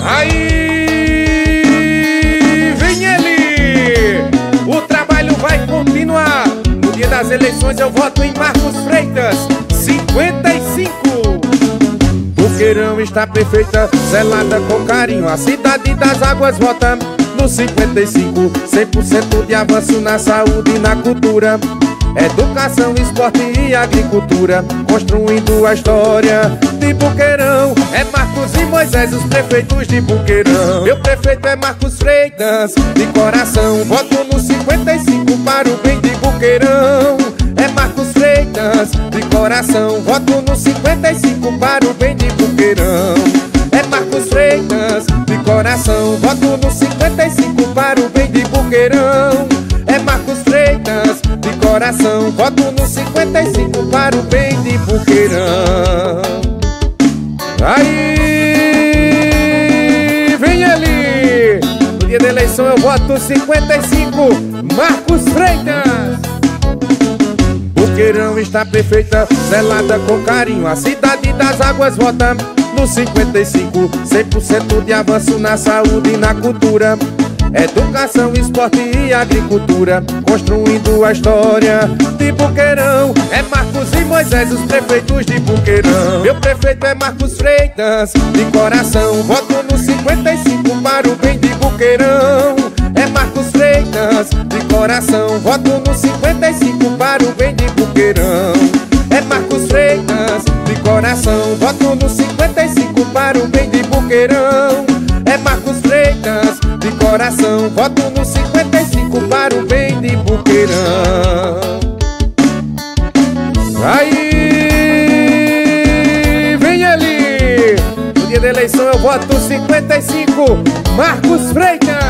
Aí vem ele! O trabalho vai continuar. No dia das eleições eu voto em Marcos Freitas, 55. Boqueirão está perfeita, zelada com carinho. A cidade das águas vota no 55. 100% de avanço na saúde e na cultura, educação, esporte e agricultura, construindo a história de Boqueirão. É Marcos e Moisés, os prefeitos de Boqueirão. Meu prefeito é Marcos Freitas, de coração voto no 55 para o bem de Boqueirão. É Marcos Freitas, de coração voto no 55 para o bem de Boqueirão. É Marcos Freitas, de coração voto no 55 para o bem de Boqueirão. É Marcos Freitas, de coração voto no 55 para o bem de Boqueirão. Aí vem ele! No dia da eleição eu voto 55, Marcos Freitas. Boqueirão está perfeita, zelada com carinho. A cidade das águas vota no 55. 100% de avanço na saúde e na cultura, educação, esporte e agricultura, construindo a história de Boqueirão. É Marcos e Moisés, os prefeitos de Boqueirão. Meu prefeito é Marcos Freitas, de coração voto no 55 para o bem de Boqueirão. É Marcos Freitas, de coração voto no 55 para o bem de Boqueirão. É Marcos Freitas, de coração voto no 55 para o bem de Boqueirão. É Marcos Freitas, de coração voto no 55 para o bem de Boqueirão. Aí vem ele! No dia da eleição eu voto 55, Marcos Freitas.